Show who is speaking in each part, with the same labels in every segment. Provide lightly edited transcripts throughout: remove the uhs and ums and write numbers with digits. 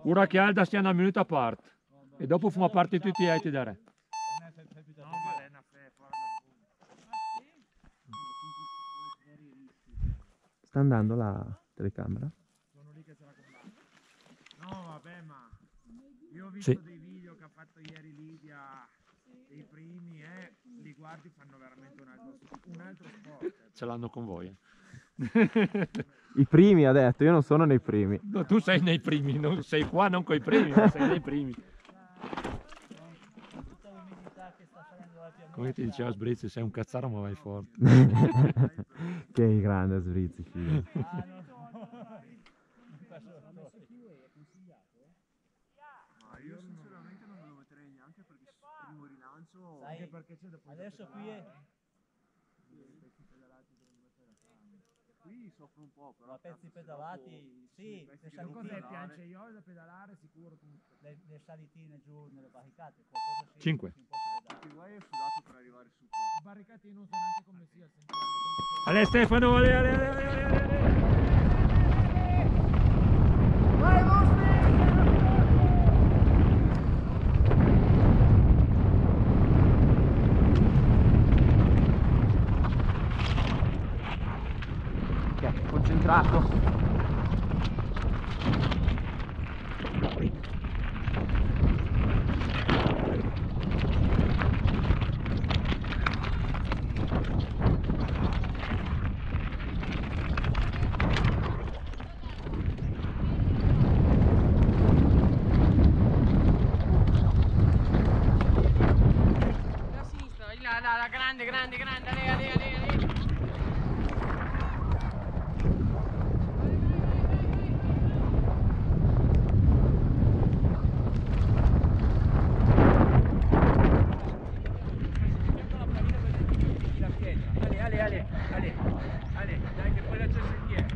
Speaker 1: Ora che Alda stia una minuta a parte e dopo fa parte tutti gli altri da re.
Speaker 2: Sta andando la telecamera?
Speaker 3: Sono lì che se la combatto. No, vabbè, ma io ho visto dei video che ha fatto ieri Lidia, dei primi, li guardi, fanno veramente un altro sport.
Speaker 1: Ce l'hanno con voi.
Speaker 2: I primi ha detto, io non sono nei primi.
Speaker 1: No, tu sei nei primi, non sei qua non coi primi, ma sei nei primi. Come ti diceva Sbrizzi, sei un cazzaro ma vai forte.
Speaker 2: Che grande Sbrizzi, figlio.
Speaker 3: Ma io sinceramente non me lo metterei neanche perché il primo rilancio, anche perché c'è dopo adesso qui è qui soffro un po', però a pezzi pedalati sì, cos'è piange io da pedalare sicuro le salitine giù nelle barricate,
Speaker 1: 5.
Speaker 3: Anche voi hai sudato per arrivare su qua. Le barricate io non so neanche come sia il sentiero.
Speaker 1: Ale Stefano, ale.
Speaker 3: Vai Mossi!
Speaker 2: Ok, concentrato.
Speaker 4: La grande, ale. Ale, dai che poi la c'è sentiero.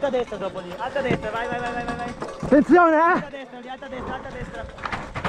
Speaker 5: alta destra dopo lì, alta destra, vai, vai, vai, vai, vai.
Speaker 2: Attenzione,
Speaker 5: Alta destra, lì, alta destra, alta destra.